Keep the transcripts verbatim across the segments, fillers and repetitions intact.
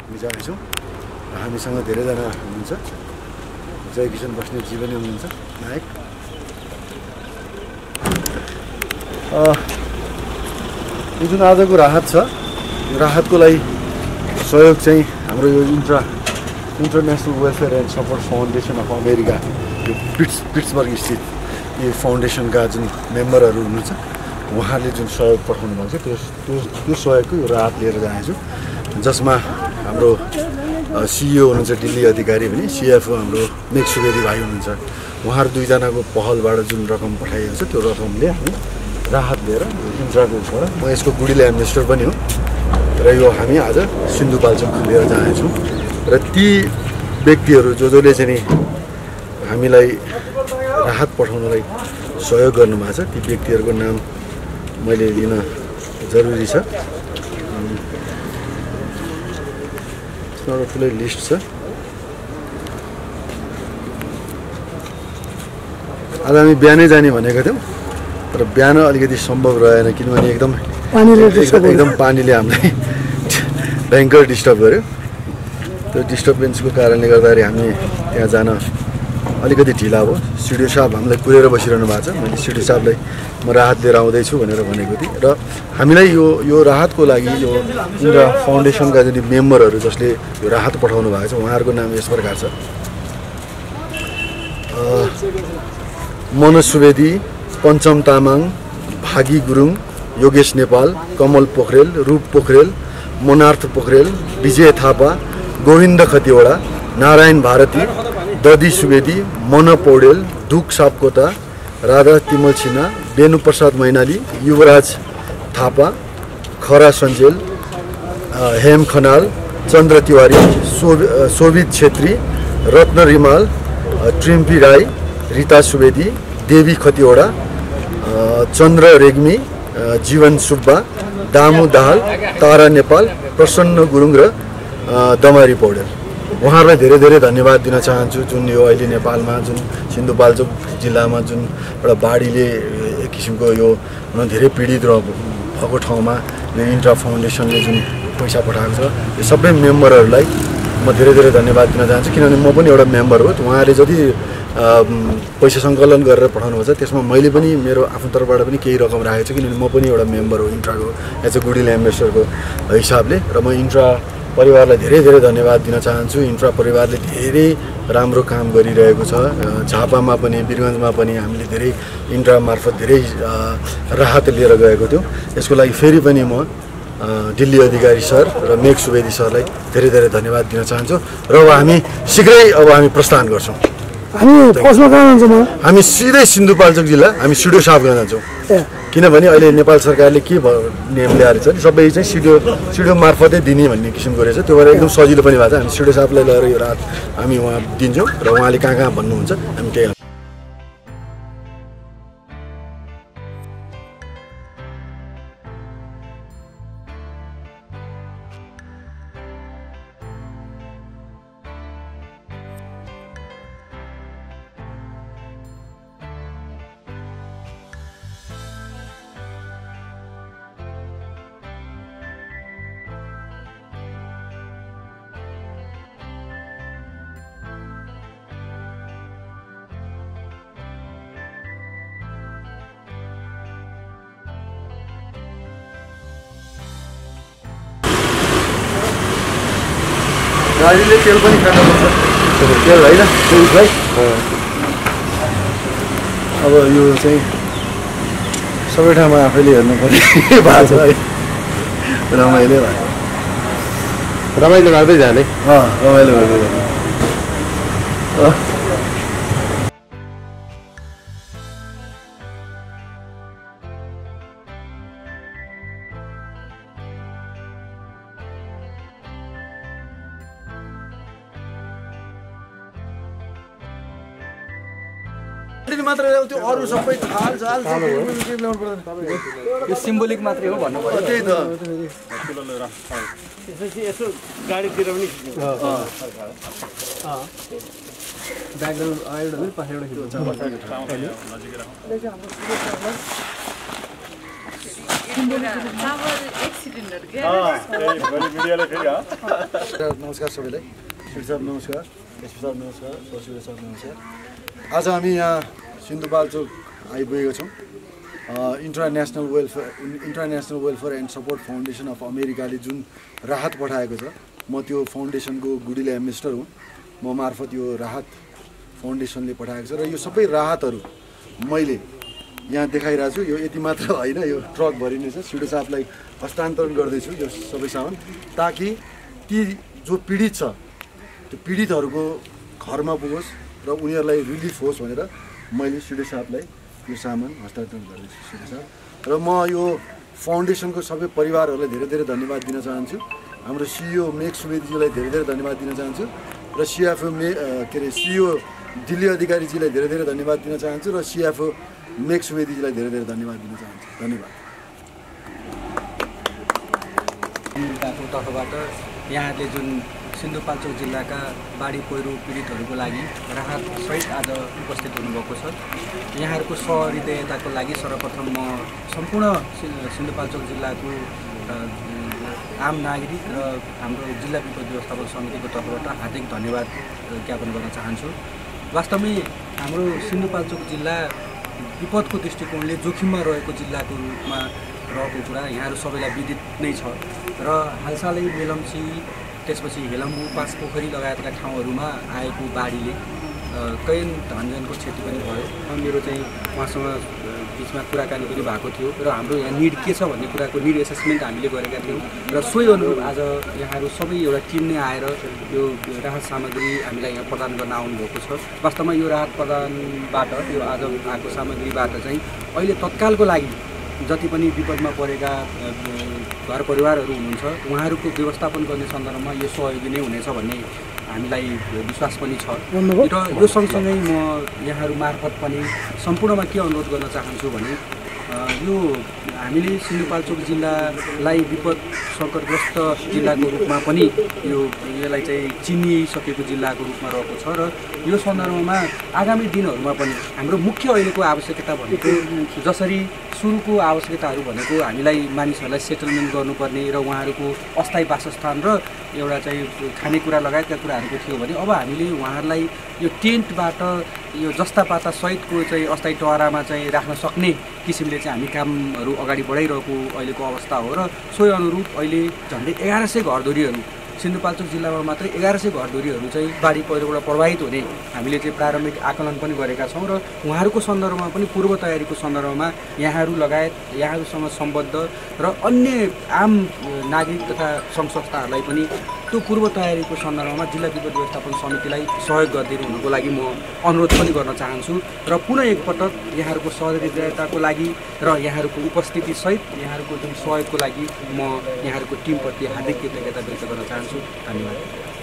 मिजाएको छौँ र हामीसँग धेरैजना हुनुहुन्छ। जय किशन बस्नेतजी पनि हुनुहुन्छ नायक। यो जुन आजको राहत छ यो राहतको लागि सहयोग चाहिँ हाम्रो यो intra international welfare and support foundation of America यो पिट्स पिट्सबर्ग स्थित यो फाउन्डेसनका जुन मेम्बरहरू हुनुहुन्छ उहाँहरूले जुन सहयोग पठाउनु भएको छ त्यो त्यो त्यो सहयोगको यो राहत लिएर जानेछु, जसमा हाम्रो सिइओ हुनुहुन्छ दिल्ली अधिकारी पनि, सिएफओ हाम्रो मेघ सुवेदी भाइ हुनुहुन्छ। उहाँहरू दुईजनाको पहलबाट जुन रकम पठाइएको छ त्यो रकमले हामी राहत लिएर इन्ट्राको उसबाट म यसको गुडीले एम्बेसडर पनि हो र यो हामी आज सिन्धुपाल्चोक लिएर जानेछौँ र ती व्यक्तिहरू जो जसले चाहिँ हामीलाई राहत पठाउनलाई सहयोग गर्नुभएको छ ती व्यक्तिहरूको नाम मैले लिन जरुरी छ। एउटा ठुलै लिस्ट छ। आज हामी बिहानै जाने भनेको थियौँ तर बिहान अलिकति सम्भव रहेन किनभने एकदम एकदम पानीले हामीलाई भयङ्कर डिस्टर्ब गर्यो। त्यो डिस्टर्बेन्सको कारणले गर्दाखेरि हामी त्यहाँ जान अलिकति ढिला भयो। सिडिओ साहब हामीलाई कुरेर बसिरहनु भएको छ। मैले सिडिओ साहबलाई म राहत लिएर आउँदैछु भनेर भनेको थिएँ र हामीलाई यो यो राहतको लागि यो इन्ट्रा फाउन्डेसनका जुन मेम्बरहरू जसले यो राहत पठाउनु भएको छ उहाँहरूको नाम यस प्रकार छ। मनोज सुवेदी, पञ्चम तामाङ, भागी गुरुङ, योगेश नेपाल, कमल पोखरेल, रूप पोखरेल, मोनार्थ पोखरेल, विजय थापा, गोविन्द खतिवडा, नारायण भारती, ददी सुवेदी, मन पौडेल, दुख सापकोटा, राधा तिमल सिन्हा, बेनुप्रसाद मैनाली, युवराज थापा, खरा सञ्जेल, हेम खनाल, चन्द्र तिवारी, शोभित छेत्री, रत्न रिमाल, ट्रिम्पी राई, रिता सुवेदी, देवी खतिवडा, चन्द्र रेग्मी, जीवन सुब्बा, दामु दाहाल, तारा नेपाल, प्रसन्न गुरुङ र दमारी पौडेल। उहाँहरूलाई धेरै धेरै धन्यवाद दिन चाहन्छु जुन यो अहिले नेपालमा जुन सिन्धुपाल्चोक जिल्लामा जुन एउटा बाढीले एक किसिमको यो धेरै पीडित भएको ठाउँमा यो इन्ट्रा फाउन्डेसनले जुन पैसा पठाएको छ यो सबै मेम्बरहरूलाई म धेरै धेरै धन्यवाद दिन चाहन्छु किनभने म पनि एउटा मेम्बर हो। उहाँहरूले जति पैसा सङ्कलन गरेर पठाउनु भएको छ त्यसमा मैले पनि मेरो आफ्नो तर्फबाट पनि केही रकम राखेको छु किनभने म पनि एउटा मेम्बर हो इन्ट्राको एज अ गुडिल एम्बेसडरको हिसाबले र म इन्ट्रा परिवारलाई धेरै धेरै धन्यवाद दिन चाहन्छु। इन्ट्रा परिवारले धेरै राम्रो काम गरिरहेको छ। झापामा पनि वीरगन्जमा पनि हामीले धेरै इन्ट्रा मार्फत धेरै राहत लिएर गएको थियौँ। यसको लागि फेरि पनि म दिल्ली अधिकारी सर र मेघ सुवेदी सरलाई धेरै धेरै धन्यवाद दिन चाहन्छु र अब हामी शीघ्रै अब हामी प्रस्थान गर्छौँ। हामी कसमा कहाँ जान्छौँ? हामी सिधै सिन्धुपाल्चोक जिल्ला हामी सिडिओ साहब गर्न जान्छौँ किनभने अहिले नेपाल सरकारले के नियम ल्याएर छ नि सबै चाहिँ सिडिओ सिडिओ मार्फतै दिने भन्ने किसिमको रहेछ। त्यो भएर एकदम सजिलो पनि भएको छ। हामी सिडिओ साहबलाई लगेर यो रात हामी उहाँ दिन्छौँ र उहाँले कहाँ कहाँ भन्नुहुन्छ हामी त्यही गाडीले तेल पनि खानुपर्छ तेल होइन भाइ। अब यो चाहिँ सबै ठाउँमा आफैले हेर्नु पर्ने भएको छ है। रमाइलो भएको रमाइलो गर्दै जाने अँ रमाइलो गर्दै जाने। मात्र त्यो अरू सबै थाल झाल ल्याउनु पर्दैन। यो सिम्बोलिक मात्रै हो भन्नु पर्यो। त्यही त यसो गाडीतिर पनि ब्याकग्राउन्ड एउटा पनि पछाडि एउटा नमस्कार सबैलाई। श्री साहब नमस्कार, एसपी साहब नमस्कार, सचिव साहब नमस्कार। आज हामी यहाँ सिन्धुपाल्चोक आइपुगेका छौँ। International welfare international welfare and support foundation of अमेरिकाले जुन राहत पठाएको छ, म त्यो फाउन्डेसनको गुडिला एम्बेसडर हुँ। म मार्फत यो राहत फाउन्डेसनले पठाएको छ र यो सबै राहतहरू मैले यहाँ देखाइरहेको छु। यो यति मात्र होइन, यो ट्रक भरिने छ। सिडो साहबलाई हस्तान्तरण गर्दैछु यो सबै सामान, ताकि ती जो पीडित छ त्यो पीडितहरूको घरमा पुगोस् र उनीहरूलाई रिलिफ होस् भनेर मैले सिडो साहबलाई यो सामान हस्तान्तरण गर्दैछु सिडो साहब। र म यो फाउन्डेसनको सबै परिवारहरूलाई धेरै धेरै धन्यवाद दिन चाहन्छु। हाम्रो सिइओ मेघ सुवेदीजीलाई धेरै धेरै धन्यवाद दिन चाहन्छु र सिएफओ मे के अरे सिइओ दिल्ली अधिकारीजीलाई धेरै धेरै धन्यवाद दिन चाहन्छु र सिएफओ मेघ सुवेदीजीलाई धेरै धेरै धन्यवाद दिन चाहन्छु। धन्यवाद। अमेरिकाको तर्फबाट यहाँले जुन सिन्धुपाल्चोक जिल्लाका बाढी पहिरो पीडितहरूको लागि राहत सहित आज उपस्थित हुनुभएको छ। यहाँहरूको सहृदयताको लागि सर्वप्रथम म सम्पूर्ण सिन्धुपाल्चोक जिल्लाको आम नागरिक र हाम्रो जिल्ला विपद व्यवस्थापन समितिको तर्फबाट हार्दिक धन्यवाद ज्ञापन गर्न चाहन्छु। वास्तवमै हाम्रो सिन्धुपाल्चोक जिल्ला विपदको दृष्टिकोणले जोखिममा रहेको जिल्लाको रूपमा रहेको कुरा यहाँहरू सबैलाई विदित नै छ र हालसालै मेलम्ची, त्यसपछि हेलम्बु, पाँच पोखरी लगायतका ठाउँहरूमा आएको बाढीले कैयन धनजनको क्षति पनि भयो। मेरो चाहिँ उहाँसँग बिचमा कुराकानी पनि भएको थियो र हाम्रो यहाँ निड के छ भन्ने कुराको निड एसेसमेन्ट हामीले गरेका थियौँ र सोही अनुरूप आज यहाँहरू सबै एउटा टिम नै आएर यो राहत सामग्री हामीलाई यहाँ प्रदान गर्न आउनुभएको छ। वास्तवमा यो राहत प्रदानबाट यो आज आएको सामग्रीबाट चाहिँ अहिले तत्कालको लागि जति पनि विपदमा परेका घर परिवारहरू हुनुहुन्छ उहाँहरूको व्यवस्थापन गर्ने सन्दर्भमा यो सहयोगी नै हुनेछ भन्ने हामीलाई विश्वास पनि छ। र यो सँगसँगै म यहाँहरू मार्फत पनि सम्पूर्णमा के अनुरोध गर्न चाहन्छु भने यो हामीले सिन्धुपाल्चोक जिल्लालाई विपद सङ्कटग्रस्त जिल्लाको रूपमा पनि यो यसलाई चाहिँ चिनिसकेको जिल्लाको रूपमा रहेको छ र यो सन्दर्भमा आगामी दिनहरूमा पनि हाम्रो मुख्य अहिलेको आवश्यकता भनेको जसरी सुरुको आवश्यकताहरू भनेको हामीलाई मानिसहरूलाई सेटलमेन्ट गर्नुपर्ने र उहाँहरूको अस्थायी वासस्थान र एउटा चाहिँ खानेकुरा लगायतका कुराहरूको थियो भने अब हामीले उहाँहरूलाई यो टेन्टबाट यो जस्ता पाता सहितको चाहिँ अस्थायी टहरामा चाहिँ राख्न सक्ने किसिमले चाहिँ हामी कामहरू अगाडि बढाइरहेको अहिलेको अवस्था हो र सोही अनुरूप अहिले झन्डै एघार सय घरधुरीहरू सिन्धुपाल्चोक जिल्लामा मात्रै एघार सय घरधुरीहरू चाहिँ बाढी पहिरोबाट प्रभावित हुने हामीले चाहिँ प्रारम्भिक आकलन पनि गरेका छौँ र उहाँहरूको सन्दर्भमा पनि पूर्व तयारीको सन्दर्भमा यहाँहरू लगायत यहाँहरूसँग सम्बद्ध र अन्य आम नागरिक तथा सङ्घ संस्थाहरूलाई पनि त्यो पूर्व तयारीको सन्दर्भमा जिल्ला विपद व्यवस्थापन समितिलाई सहयोग गरिदिनु हुनुको लागि म अनुरोध पनि गर्न चाहन्छु र पुनः एकपटक यहाँहरूको सहयोगिताको लागि र यहाँहरूको उपस्थितिसहित यहाँहरूको जुन सहयोगको लागि म यहाँहरूको टिमप्रति हार्दिक कृतज्ञता व्यक्त गर्न चाहन्छु। धन्यवाद।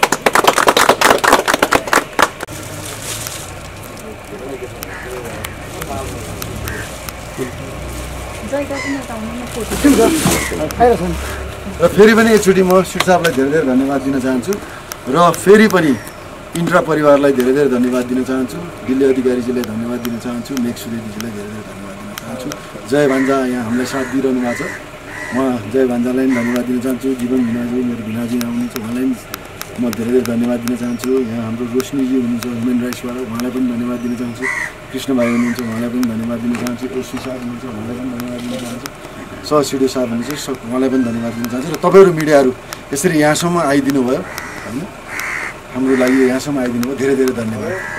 र फेरि पनि एकचोटि म सिड साहबलाई धेरै धेरै धन्यवाद दिन चाहन्छु र फेरि पनि इन्ट्रा परिवारलाई धेरै धेरै धन्यवाद दिन चाहन्छु। दिल्ली अधिकारीजीलाई धन्यवाद दिन चाहन्छु। मेघ सुवेदीजीलाई धेरै धेरै धन्यवाद दिन चाहन्छु। जय भान्जा यहाँ हामीलाई साथ दिइरहनु भएको छ, म जय भान्जालाई पनि धन्यवाद दिन चाहन्छु। जीवन भिनाजी, मेरो भिनाजी आउनुहुन्छ, उहाँलाई पनि म धेरै धेरै धन्यवाद दिन चाहन्छु। यहाँ हाम्रो रोशनीजी हुनुहुन्छ ह्युमन राइट्सबाट, उहाँलाई पनि धन्यवाद दिन चाहन्छु। कृष्ण भाइ हुनुहुन्छ, उहाँलाई पनि धन्यवाद दिन चाहन्छु। एससी साहब हुनुहुन्छ, उहाँलाई पनि धन्यवाद दिन चाहन्छु। सहसिडियो साहब हुनुहुन्छ, उहाँलाई पनि धन्यवाद दिन चाहन्छु। र तपाईँहरू मिडियाहरू यसरी यहाँसम्म आइदिनु भयो होइन, हाम्रो लागि यहाँसम्म आइदिनु भयो, धेरै धेरै धन्यवाद।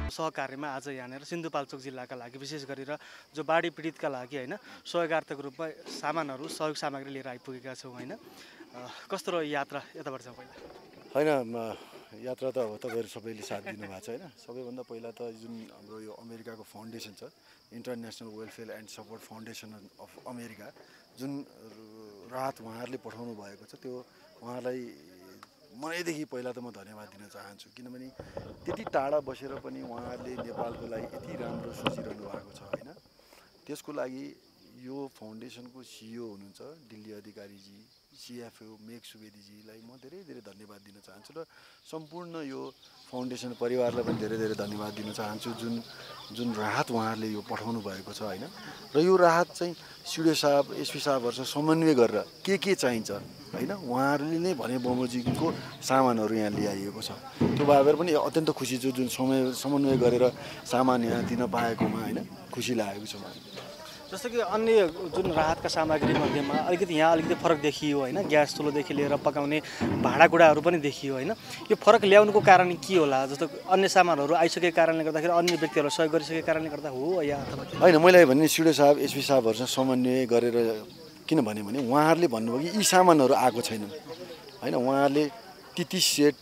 सहकार्यमा आज यहाँनिर सिन्धुपाल्चोक जिल्लाका लागि विशेष गरेर जो बाढी पीडितका लागि होइन सहयोगार्थक रूपमा सामानहरू सहयोग सामग्री लिएर आइपुगेका छौँ होइन कस्तो रह्यो यात्रा यताबाट चाहिँ पहिला होइन यात्रा त अब तपाईँहरू सबैले साथ दिनुभएको छ होइन सबैभन्दा पहिला त जुन हाम्रो यो अमेरिकाको फाउन्डेसन छ international welfare and support foundation of America जुन राहत उहाँहरूले पठाउनु भएको छ त्यो उहाँलाई मनैदेखि पहिला त म धन्यवाद दिन चाहन्छु किनभने त्यति टाढा बसेर पनि उहाँहरूले नेपालको लागि यति राम्रो सोचिरहनु भएको छ होइन त्यसको लागि यो फाउन्डेसनको सिइओ हुनुहुन्छ दिल्ली अधिकारीजी सिएफओ मेघ सुवेदीजीलाई म धेरै धेरै धन्यवाद दिन चाहन्छु र सम्पूर्ण यो फाउन्डेसन परिवारलाई पनि धेरै धेरै धन्यवाद दिन चाहन्छु जुन जुन राहत उहाँहरूले यो पठाउनु भएको छ होइन र यो राहत चाहिँ सिडिओ साहब एसपी साहबहरूसँग समन्वय गरेर के के चाहिन्छ होइन उहाँहरूले नै भने बमोजिमको सामानहरू यहाँ ल्याइएको छ त्यो भएर पनि अत्यन्त खुसी छु जुन समय समन्वय गरेर सामान यहाँ दिन पाएकोमा होइन खुसी लागेको छ मलाई जस्तो कि अन्य जुन राहतका सामग्री मध्येमा अलिकति यहाँ अलिकति फरक देखियो होइन ग्यास चुलोदेखि लिएर पकाउने भाँडाकुँडाहरू पनि देखियो होइन यो फरक ल्याउनुको कारण के होला जस्तो अन्य सामानहरू आइसकेको कारणले गर्दाखेरि अन्य व्यक्तिहरूलाई सहयोग गरिसकेको कारणले गर्दा हो या अथवा होइन मैले भने सिडिओ साहब एसपी साहबहरूसँग समन्वय गरेर किन भने भने उहाँहरूले भन्नुभयो कि यी सामानहरू आएको छैनन् होइन उहाँहरूले तेत्तिस सेट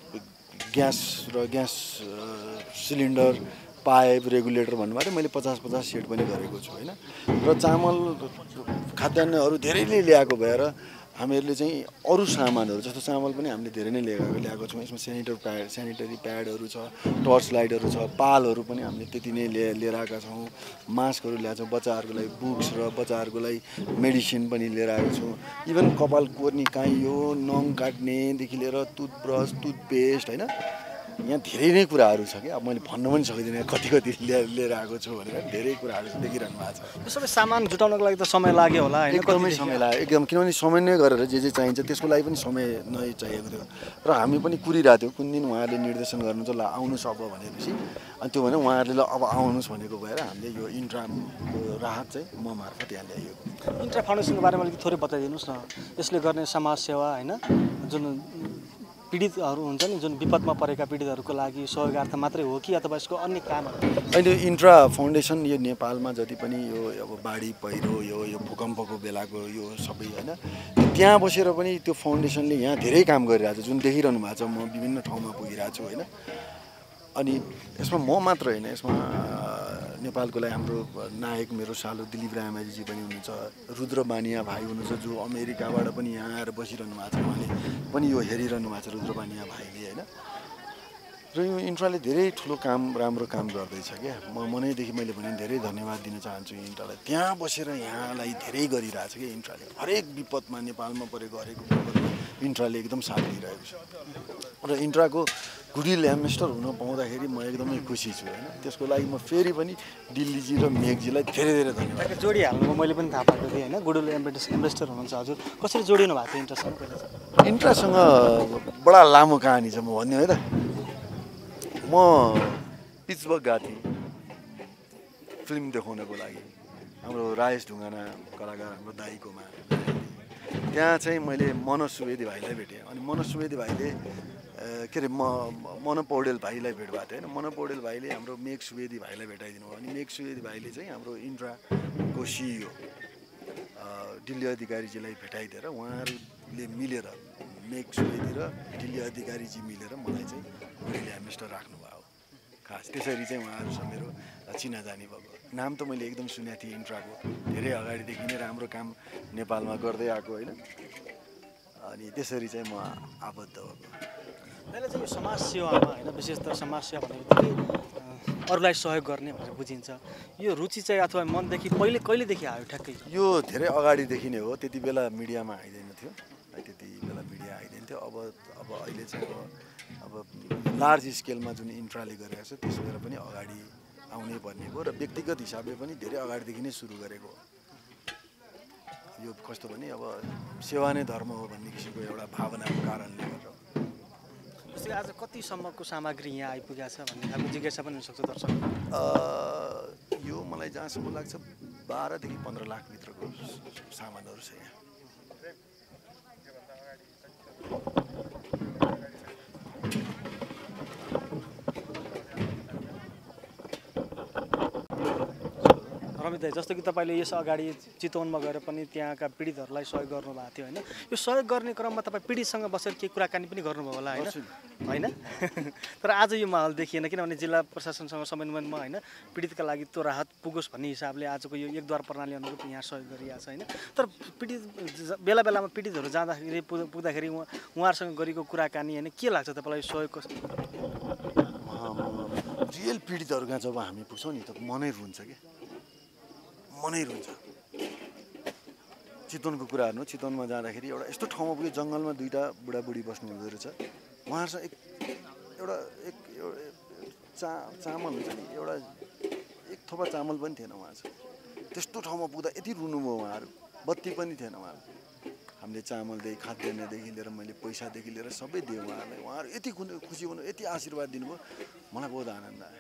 ग्यास र ग्यास सिलिन्डर पाइप रेगुलेटर भन्नुभयो मैले पचास पचास सेट पनि गरेको छु होइन र चामल खाद्यान्नहरू धेरैले ल्याएको भएर हामीहरूले चाहिँ अरू सामानहरू जस्तो चामल पनि हामीले धेरै नै ल्याएको ल्याएको छौँ यसमा सेनिटर प्याड सेनिटरी प्याडहरू छ टर्च लाइटहरू छ पालहरू पनि हामीले त्यति नै लिए लिएर आएका छौँ मास्कहरू ल्याएको छौँ बच्चाहरूको लागि बुक्स र बच्चाहरूको लागि मेडिसिन पनि लिएर आएको छौँ इभन कपाल कोर्ने काइयो नङ काट्नेदेखि लिएर टुथब्रस टुथपेस्ट होइन यहाँ धेरै नै कुराहरू छ कि अब मैले भन्न पनि सक्दिनँ कति कति लिएर आएको छु भनेर धेरै कुराहरू देखिरहनु भएको छ यो सबै सामान जुटाउनको लागि त समय लाग्यो होला होइन एकदमै समय लाग्यो एकदम किनभने समन्वय गरेर जे जे चाहिन्छ त्यसको लागि पनि समय नै चाहिएको थियो र हामी पनि कुरिरहेको थियौँ कुन दिन उहाँहरूले निर्देशन गर्नुहुन्छ ल आउनुहोस् अब भनेपछि अनि त्यो भने उहाँहरूले ल अब आउनुहोस् भनेको भएर हामीले यो इन्ट्राको राहत चाहिँ म मार्फत यहाँ ल्याइएको इन्ट्रा फाउन्डेसनको बारेमा अलिकति थोरै बताइदिनुहोस् न यसले गर्ने समाज सेवा होइन जुन पीडितहरू हुन्छ नि जुन विपदमा परेका पीडितहरूको लागि सहयोगार्थ मात्रै हो कि अथवा यसको अन्य कामहरू अहिले इन्ट्रा फाउन्डेसन यो नेपालमा जति पनि यो अब बाढी पहिरो यो यो भूकम्पको बेलाको यो सबै होइन त्यहाँ बसेर पनि त्यो फाउन्डेसनले यहाँ धेरै काम गरिरहेको छ जुन देखिरहनु भएको छ म विभिन्न ठाउँमा पुगिरहेको छु होइन अनि यसमा म मात्र होइन यसमा नेपालको लागि हाम्रो नायक मेरो सालो दिलीप रायमाझीजी पनि हुनुहुन्छ रुद्र बानिया भाइ हुनुहुन्छ जो अमेरिकाबाट पनि यहाँ आएर बसिरहनु भएको छ उहाँले पनि यो हेरिरहनु भएको छ रुद्र बानिया भाइले होइन र यो इन्ट्राले धेरै ठुलो काम राम्रो काम गर्दैछ क्या म मनैदेखि मैले भने धेरै धन्यवाद दिन चाहन्छु इन्ट्रालाई त्यहाँ बसेर यहाँलाई धेरै गरिरहेछ क्या इन्ट्राले हरेक विपदमा नेपालमा परेको हरेक विपदमा इन्ट्राले एकदम साथ दिइरहेको छ र इन्ट्राको गुडिल एम्बेसडर हुन पाउँदाखेरि म एकदमै खुसी छु होइन त्यसको लागि म फेरि पनि दिल्लीजी र मेघजीलाई धेरै धेरै धन्यवाद जोडिहाल्नुमा मैले पनि थाहा पाएको थिएँ होइन गुडिल एम्बेसडर हुनुहुन्छ हजुर कसरी जोडिनु भएको थियो इन्ट्रासँग इन्ट्रासँग बडा लामो कहानी छ म भन्ने है त म पिट्सबर्ग गएको थिएँ फिल्म देखाउनको लागि हाम्रो राजेश ढुङ्गाना कलाकार हाम्रो दाईकोमा त्यहाँ चाहिँ मैले मनोज सुवेदी भाइलाई भेटेँ अनि मनोज सुवेदी भाइले के अरे म मन पौडेल भाइलाई भेट भएको थियो होइन मन पौडेल भाइले हाम्रो मेघ सुवेदी भाइलाई भेटाइदिनु भयो अनि मेघ सुवेदी भाइले चाहिँ हाम्रो इन्ट्राको सिइओ दिल्ली अधिकारीजीलाई भेटाइदिएर उहाँहरूले मिलेर मेघ सुवेदी र दिल्ली अधिकारीजी मिलेर मलाई चाहिँ गुडिल एम्बेसडर राख्नुभयो खास त्यसरी चाहिँ उहाँहरूसँग मेरो चिनाजानी भएको नाम त मैले एकदम सुनेको थिएँ इन्ट्राको धेरै अगाडिदेखि नै राम्रो काम नेपालमा गर्दै आएको होइन अनि त्यसरी चाहिँ म आबद्ध भएको त्यसले चाहिँ यो समाज सेवामा होइन विशेष त समाज सेवा भनेको चाहिँ अरूलाई सहयोग गर्ने भनेर बुझिन्छ यो रुचि चाहिँ अथवा मनदेखि पहिले कहिलेदेखि आयो ठ्याक्कै यो धेरै अगाडिदेखि नै हो त्यति बेला मिडियामा आइदैन थियो त्यति बेला मिडिया आइदैन थियो अब अब अहिले चाहिँ अब अब लार्ज स्केलमा जुन इन्ट्राले गरेको छ त्यस भएर पनि अगाडि आउनै पर्ने हो र व्यक्तिगत हिसाबले पनि धेरै अगाडिदेखि नै सुरु गरेको हो यो कस्तो भने अब सेवा नै धर्म हो भन्ने किसिमको एउटा भावनाको कारणले गर्दा जस्तै आज कतिसम्मको सामग्री यहाँ आइपुगेको छ भन्ने खालको जिज्ञासा पनि हुनसक्छ दर्शक यो मलाई जहाँसम्म लाग्छ बाह्रदेखि पन्ध्र लाखभित्रको सामानहरू छ यहाँ रमित दाइ, जस्तो कि तपाईँले यस अगाडि चितवनमा गएर पनि त्यहाँका पीडितहरूलाई सहयोग गर्नुभएको थियो होइन, यो सहयोग गर्ने क्रममा तपाईँ पीडितसँग बसेर केही कुराकानी पनि गर्नुभयो होला होइन होइन तर आज यो माहौल देखिएन, किनभने जिल्ला प्रशासनसँग समन्वयमा होइन पीडितका लागि त्यो राहत पुगोस् भन्ने हिसाबले आजको यो एकद्वार प्रणाली अनुरूप यहाँ सहयोग गरिरहेको छ होइन। तर पीडित बेला बेलामा पीडितहरू जाँदाखेरि पुग्दाखेरि उहाँ उहाँहरूसँग गरेको कुराकानी होइन के लाग्छ तपाईँलाई सहयोगको? रियल पीडितहरू कहाँ जब हामी पुग्छौँ नि त मनै रुन्छ कि मनै रुन्छ। चितवनको कुरा हेर्नु, चितवनमा जाँदाखेरि एउटा यस्तो ठाउँमा पुग्यो जङ्गलमा दुईवटा बुढाबुढी बस्नु हुँदो रहेछ, उहाँहरूसँग एक एउटा एक चा चामल हुन्छ नि, एउटा एक थोपा चामल पनि थिएन उहाँसँग। त्यस्तो ठाउँमा पुग्दा यति रुनुभयो उहाँहरू, बत्ती पनि थिएन उहाँहरू। हामीले चामलदेखि खाद्यान्नदेखि लिएर मैले पैसादेखि लिएर सबै दिएँ उहाँहरूलाई, उहाँहरू यति खुसी हुनु, यति आशीर्वाद दिनुभयो, मलाई बहुत आनन्द आयो।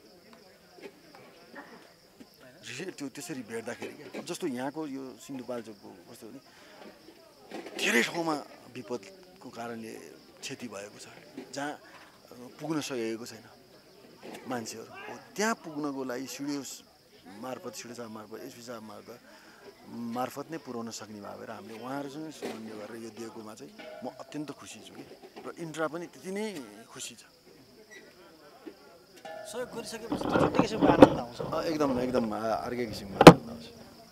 त्यो त्यसरी भेट्दाखेरि क्या, अब जस्तो यहाँको यो सिन्धुपाल्चोकको कस्तो भने धेरै ठाउँमा विपदको कारणले क्षति भएको छ, जहाँ पुग्न सकेको छैन मान्छेहरू, त्यहाँ पुग्नको लागि सिडिओ मार्फत सिडिओ साहब मार्फत एसपी साहब मार्फत मार्फत नै पुर्याउन सक्ने भएर हामीले उहाँहरूसँग समन्वय गरेर यो दिएकोमा चाहिँ म अत्यन्त खुसी छु कि, र इन्ट्रा पनि त्यति नै खुसी छ। सहयोग गरिसकेपछि छुट्टै किसिमको आनन्द आउँछ। एकदम एकदम अर्कै किसिमको आनन्द आउँछ।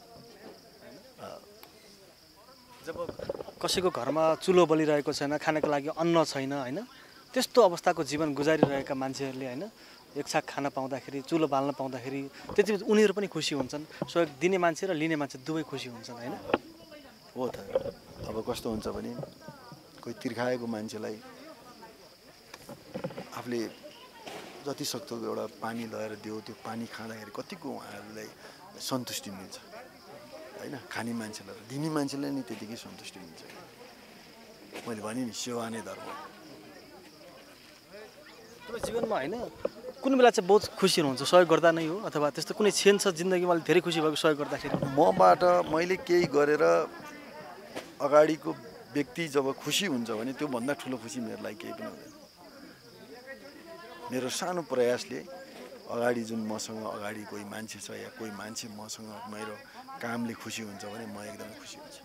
जब कसैको घरमा चुलो बलिरहेको छैन, खानको लागि अन्न छैन होइन, त्यस्तो अवस्थाको जीवन गुजारिरहेका मान्छेहरूले होइन एक छाक खान पाउँदाखेरि, चुलो बाल्न पाउँदाखेरि त्यति उनीहरू पनि खुसी हुन्छन्, सहयोग दिने मान्छे र लिने मान्छे दुवै खुसी हुन्छन् होइन। हो त, अब कस्तो हुन्छ भने कोही तिर्खाएको मान्छेलाई आफूले जति सक्दो एउटा पानी लगाएर दियो, त्यो पानी खाँदाखेरि कतिको उहाँहरूलाई सन्तुष्टि मिल्छ होइन। खाने मान्छेलाई र दिने मान्छेलाई नि त्यतिकै सन्तुष्टि मिल्छ। मैले भने नि सेवा नै धर्म। तपाईँ जीवनमा होइन कुनै बेला चाहिँ बहुत खुसी हुनुहुन्छ सहयोग गर्दा नै हो, अथवा त्यस्तो कुनै क्षण छ जिन्दगीमा धेरै खुसी भएको सहयोग गर्दाखेरि? मबाट मैले केही गरेर अगाडिको व्यक्ति जब खुसी हुन्छ भने त्योभन्दा ठुलो खुसी मेरो लागि केही पनि हुँदैन। मेरो सानो प्रयासले अगाडि जुन मसँग अगाडि कोही मान्छे छ या कोही मान्छे मसँग मेरो कामले खुसी हुन्छ भने म एकदमै खुसी हुन्छु।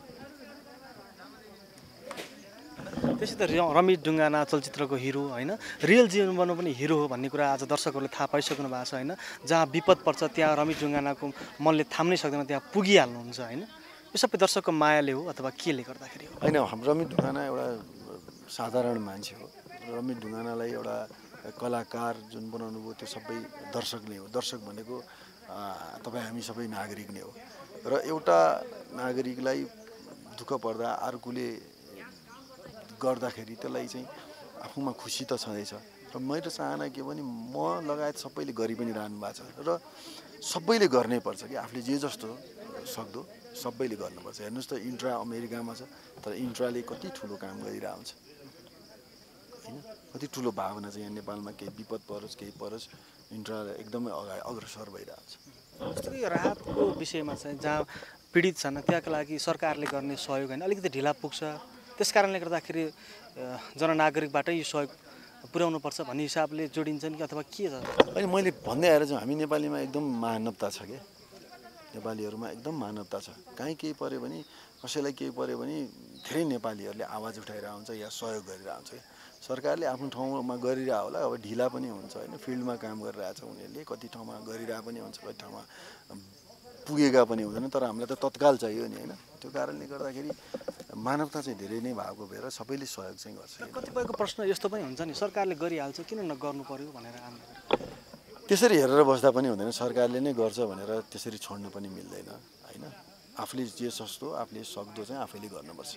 त्यसै त रमित ढुङ्गाना चलचित्रको हिरो होइन, रियल जीवनमा पनि हिरो हो भन्ने कुरा आज दर्शकहरूले थाहा पाइसक्नु भएको छ होइन। जहाँ विपद पर्छ त्यहाँ रमित ढुङ्गानाको मनले थाम्नै सक्दैन, त्यहाँ पुगिहाल्नुहुन्छ होइन। यो सबै दर्शकको मायाले हो अथवा केले गर्दाखेरि हो? होइन, रमित ढुङ्गाना एउटा साधारण मान्छे हो। रमित ढुङ्गानालाई एउटा कलाकार जुन बनाउनु भयो त्यो सबै दर्शक नै हो। दर्शक भनेको तपाईँ हामी सबै नागरिक नै हो, र एउटा नागरिकलाई दुःख पर्दा अर्कोले गर्दाखेरि त्यसलाई चाहिँ आफूमा खुसी त छँदैछ। र मेरो चाहना के भने म लगायत सबैले गरि पनि रहनु भएको छ, र सबैले गर्नै पर्छ कि आफूले जे जस्तो सक्दो सबैले गर्नुपर्छ। हेर्नुहोस् त इन्ट्रा अमेरिकामा छ, तर इन्ट्राले कति ठुलो काम गरिरहेको हुन्छ होइन। कति ठुलो भावना छ यहाँ नेपालमा, केही विपद परोस् केही परोस् इन्ट्रा एकदमै अगाडि अग्रसर भइरहेको छ। जस्तो कि राहतको विषयमा चाहिँ जहाँ पीडित छन् त्यहाँका लागि सरकारले गर्ने सहयोग होइन अलिकति ढिला पुग्छ, त्यस कारणले गर्दाखेरि जननागरिकबाटै यो सहयोग पुर्याउनुपर्छ भन्ने हिसाबले जोडिन्छन् कि अथवा के छ? होइन, मैले भन्दै आएर चाहिँ हामी नेपालीमा एकदम मानवता छ क्या, नेपालीहरूमा एकदम मानवता छ। काहीँ केही पऱ्यो भने कसैलाई केही पऱ्यो भने धेरै नेपालीहरूले आवाज उठाइरहेको हुन्छ या सहयोग गरिरहेको हुन्छ। सरकारले आफ्नो ठाउँमा गरिरहेको होला, अब ढिला पनि हुन्छ होइन, फिल्डमा काम गरिरहेछ उनीहरूले, कति ठाउँमा गरिरहेको पनि हुन्छ, कति ठाउँमा पुगेका पनि हुँदैन, तर हामीलाई त तत्काल चाहियो नि होइन। त्यो कारणले गर्दाखेरि मानवता चाहिँ धेरै नै भएको भएर सबैले सहयोग चाहिँ गर्छ। कतिपयको प्रश्न यस्तो पनि हुन्छ नि, सरकारले गरिहाल्छ किन नगर्नु पर्यो भनेर? त्यसरी हेरेर बस्दा पनि हुँदैन, सरकारले नै गर्छ भनेर त्यसरी छोड्नु पनि मिल्दैन होइन। आफूले जे सस्तो आफूले सक्दो चाहिँ आफैले गर्नुपर्छ।